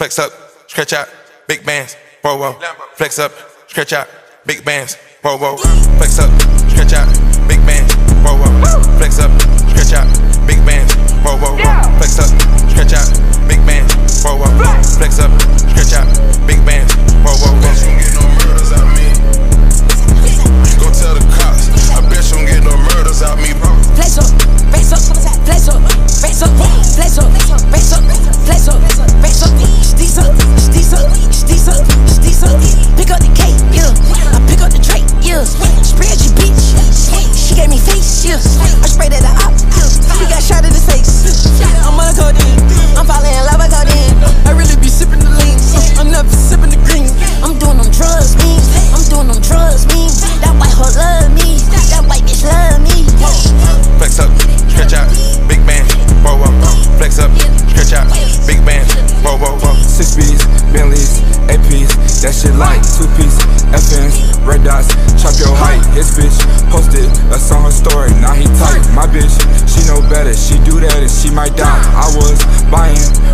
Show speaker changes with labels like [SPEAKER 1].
[SPEAKER 1] Flex up, stretch out, big bands, whoa, whoa. Flex up, stretch out, big bands, whoa, whoa. Flex up, stretch out, big bands, whoa, whoa. Flex up, stretch out, big bands, whoa, whoa. Flex up, stretch out, big bands, whoa, whoa. Flex up, stretch out, big bands, whoa, whoa.
[SPEAKER 2] Bet you don't get no murders out me. Go tell the cops. I bet you don't get no murders out me, bro.
[SPEAKER 3] Flex up, flex up, flex up, flex up, flex up, flex up, flex up, flex up, steez up, steez up, steez up, steez up. Pick up the cake, yeah. I pick up the tray, yeah. Spread your bitch, she gave me face, yeah. I sprayed at the op, yeah. He got shot in the face. I'm on a codeine, I'm falling in love with codeine. I really be sipping the lean, I'm never sipping the green. I'm doing them drugs, me. I'm doing them drugs, me. That white hoe love me, that white bitch love me.
[SPEAKER 1] Flex up, stretch out, big bands, whoa, whoa. Flex up, stretch out, big bands, whoa, whoa, whoa.
[SPEAKER 4] 6 B's, Bentleys, APs, that shit like 2-piece, FNs, red dots, chop your height. His bitch posted a song, her story, now he tight. My bitch, she know better, she do that and she might die. I was buying